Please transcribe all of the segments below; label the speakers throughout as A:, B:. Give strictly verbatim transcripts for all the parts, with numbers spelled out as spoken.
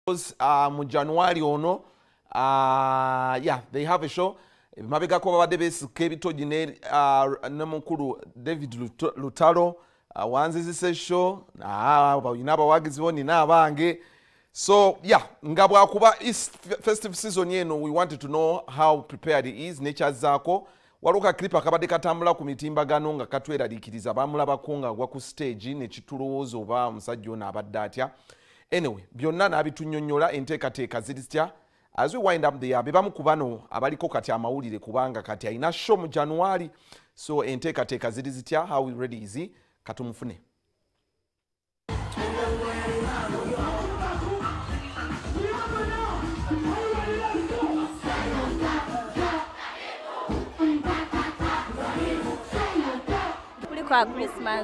A: Uh, mu January ono uh, yeah they have a show mabega ko babade besike bitoji ne uh, namukuru David Lutalo uh, wanzizise show na uh, inaba wagizi boni nabange. So yeah, ngabwa kuba is festive season yeno, we wanted to know how prepared it is. Nature zako waluka clip akabade katambula ku mitimbagano nga katwera likiriza bamulaba kunga gwa ku stage ne kitulowoozo ba musajjo na abaddatya. Anyway, byonna nabitunyonnyola enteekateeka ziri zitya. As we wind up there, bebamu ku bano abaliko kati amawulire kubanga kati alina show mu January. So enteekateeka ziri zitya, how we ready is he? Katumufune.
B: Christmas,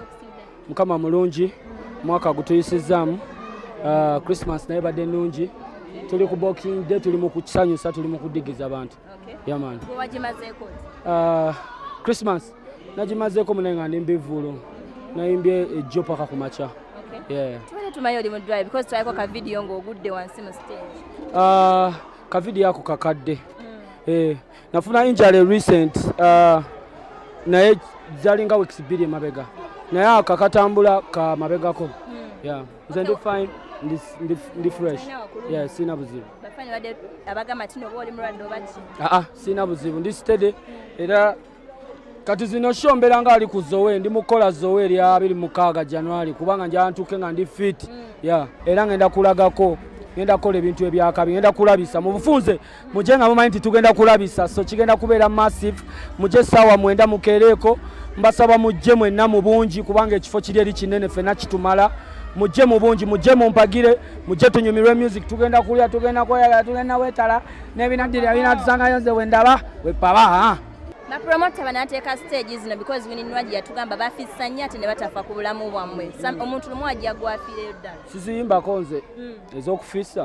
C: Mukama mulungi mwaka gutuyisizaamu uh, Christmas naye badde nungi tuli ku Boxing Day tuli mu kusanyusa tuli mu kudigiza abantu.
B: Okay.
C: Yeah man.
B: Wajimazeeko?
C: Uh, Christmas najimazeeko munenga ndi mbivulu nayimbye ejjo paka ku macha.
B: Okay.
C: Yeah.
B: Tuwele tumayo oli mu drive because twayiko ka video ngo ogudde wansi mu stage.
C: Uh, ka video yako kakadde. Mm. Eh nafuna injury recent uh, naye zalinga weeks bili mabega naye akakatambula ka mabegako. Mm. Yeah nze ndi fine ndi ndi fresh. Yeah sina buzibu
B: bafanye bade abagama tino boli mulwadde obaki
C: ah ah sina buzibu ndi steady. Mm. Era kati zino shombera nga ali kuzowe ndi mukola zowe lya abiri mukaga January kubanga njantuke nga ndi fit. Mm. Yeah era ngenda kulagako ngenda kola ebintu ebyakabi ngenda kulabisa mu bufunze mujenga mu mind tugenda kulabisa so kigenda kubeera massive muje sawa mwenda mukereko mbasaba muje mwenna mu bungi kubanga ekifo kiri eri kinene fena kitumala muje mu bungi muje mu mpagire muje tunyumirwe music tugenda kulya tugenda koyala tugenda wetala nebinadira bina tusanga yonze wendaba wepaba ha
B: na promoter banateeka stage zino because wininwaji yatugamba bafisanya ate ne batafa ku bulamu bwamwe. Mm. Omuntu lumu ajja gwafireyo ddala.
C: Siziyimba konze. Mm. Ez'okufissa.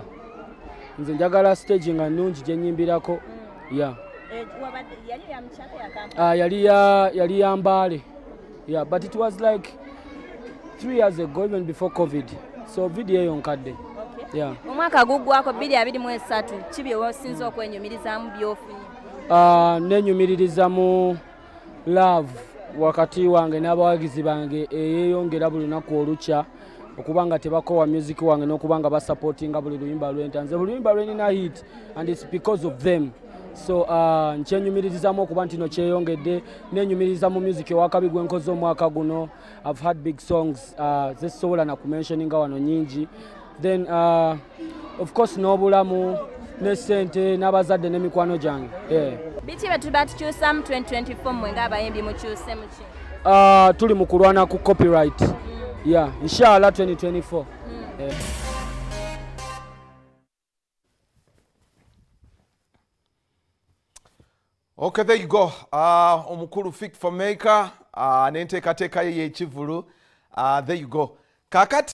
C: Nze njagala stage nga nnungi gye nnyimbirako. Mm. Yeah.
B: Eh wabadde yali ya mchaka ya Kampala.
C: Ah yali ya yali ya Mbale. Yeah, but it was like three years ago even before COVID. So video yonkadde.
B: Okay.
C: Yeah.
B: Omwaka gugwako bbiri abiri mu esatu kibi osinza okwenyumirizamu byofunye.
C: Uh, nenyumiririza mu love wakati wange n'abawagizi bange eyeyongera buli lunaku olukya okubanga tebakowa music wange n'okubanga basupportinga buli luyimba lwentanze buli luyimba lwenina hit and it's because of them. So uh, nkyenyumiririzamu okuba nti no kyeyongedde nenyumiriza mu music ewakabi gwe nkoze omwaka guno. I've had big songs uh, zesobola na kumentioninga wano nyingi. Then uh, of course n'obulamu ne sente n'abazadde n'emikwano gyange. Yeah.
B: Biti batuba tukyusa mu twenty twenty-four mwe ng'abayimbi mukyuse muki?
C: Uh, tuli mu kulwana ku copyright. Mm. Yeah, inshallah twenty twenty-four. Mm. Yeah.
A: Okay, there you go. Uh, omukulu Fik Famaica uh, n'enteekateeka ye y'ekivulu. Uh, there you go. Kakati